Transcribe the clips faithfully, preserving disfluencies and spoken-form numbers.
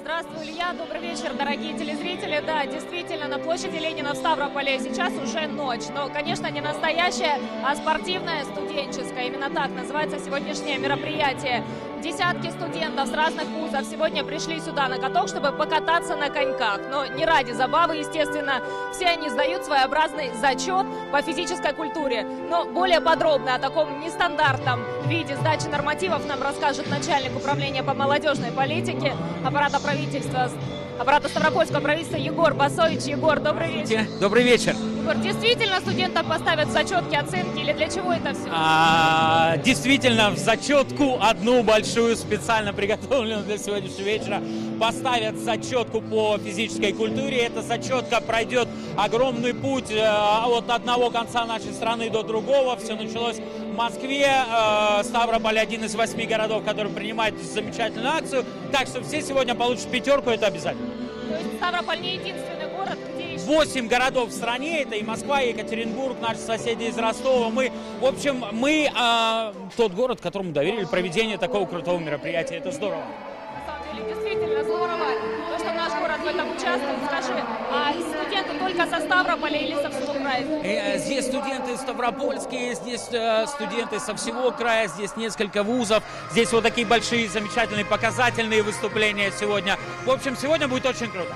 Здравствуй, Илья. Добрый вечер, дорогие телезрители. Да, действительно, на площади Ленина в Ставрополе сейчас уже ночь. Но, конечно, не настоящая, а спортивная, студенческая. Именно так называется сегодняшнее мероприятие. Десятки студентов с разных вузов сегодня пришли сюда на каток, чтобы покататься на коньках. Но не ради забавы, естественно. Все они сдают своеобразный зачет по физической культуре. Но более подробно о таком нестандартном виде сдачи нормативов нам расскажет начальник управления по молодежной политике аппарата правительства, аппарата Ставропольского правительства Егор Басович. Егор, добрый вечер. Добрый вечер. Егор, действительно студентам поставят зачетки, оценки или для чего это все? А, действительно, в зачетку одну большую, специально приготовленную для сегодняшнего вечера, поставят зачетку по физической культуре. Эта зачетка пройдет огромный путь э, от одного конца нашей страны до другого. Все началось в Москве. Э, Ставрополь один из восьми городов, который принимает замечательную акцию. Так что все сегодня получат пятерку, это обязательно. То есть Ставрополь не единственный город, где еще... Восемь городов в стране, это и Москва, и Екатеринбург, наши соседи из Ростова. Мы, в общем, мы э, тот город, которому доверили проведение такого крутого мероприятия. Это здорово. На самом деле, действительно здорово, то, что наш город в этом участвует. Скажи, а студенты только со Ставрополя или со всего края? Здесь студенты ставропольские, здесь э, студенты со всего края, здесь несколько вузов. Здесь вот такие большие, замечательные, показательные выступления сегодня. В общем, сегодня будет очень круто.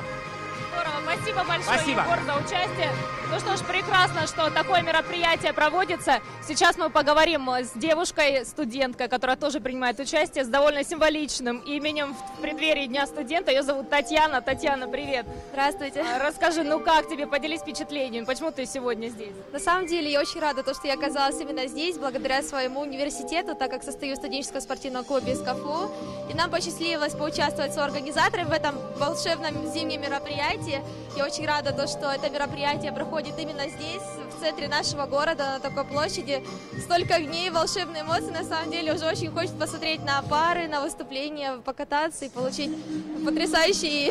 Спасибо большое, Спасибо. Егор, за участие. Ну что ж, прекрасно, что такое мероприятие проводится. Сейчас мы поговорим с девушкой, студенткой, которая тоже принимает участие, с довольно символичным именем в преддверии Дня студента. Ее зовут Татьяна. Татьяна, привет. Здравствуйте. Расскажи, ну как тебе, поделись впечатлениями, почему ты сегодня здесь? На самом деле, я очень рада, то, что я оказалась именно здесь, благодаря своему университету, так как состою в студенческом спортивном клубе СКФУ. И нам посчастливилось поучаствовать с организаторами в этом волшебном зимнем мероприятии. Я очень рада, то, что это мероприятие проходит именно здесь, в центре нашего города, на такой площади. Столько огней, волшебные эмоции. На самом деле уже очень хочется посмотреть на пары, на выступления, покататься и получить потрясающий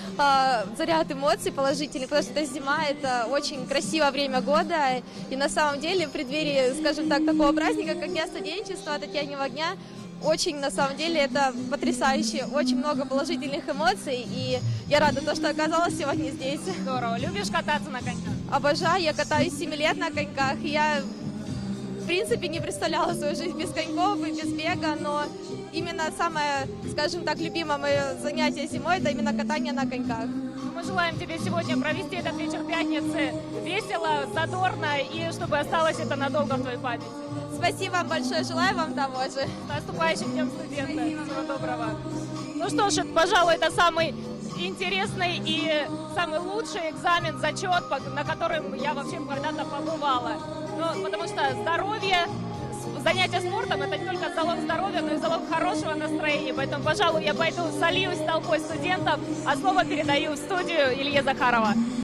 э, заряд эмоций положительных, потому что это зима, это очень красивое время года. И на самом деле в преддверии, скажем так, такого праздника, как Дня студенчества, Татьянинего дня, очень, на самом деле, это потрясающе, очень много положительных эмоций, и я рада, то, что оказалась сегодня здесь. Здорово. Любишь кататься на коньках? Обожаю, я катаюсь семь лет на коньках, и я, в принципе, не представляла свою жизнь без коньков и без бега, но именно самое, скажем так, любимое мое занятие зимой – это именно катание на коньках. Мы желаем тебе сегодня провести этот вечер пятницы весело, задорно, и чтобы осталось это надолго в твоей памяти. Спасибо вам большое, желаю вам того же. С наступающим Днем студента. Всего доброго. Ну что ж, пожалуй, это самый интересный и самый лучший экзамен, зачет, на котором я вообще когда-то побывала. Ну, потому что здоровье, занятие спортом – это не только залог здоровья, но и залог хорошего настроения. Поэтому, пожалуй, я пойду сольюсь с толпой студентов, а слово передаю в студию Илье Захарова.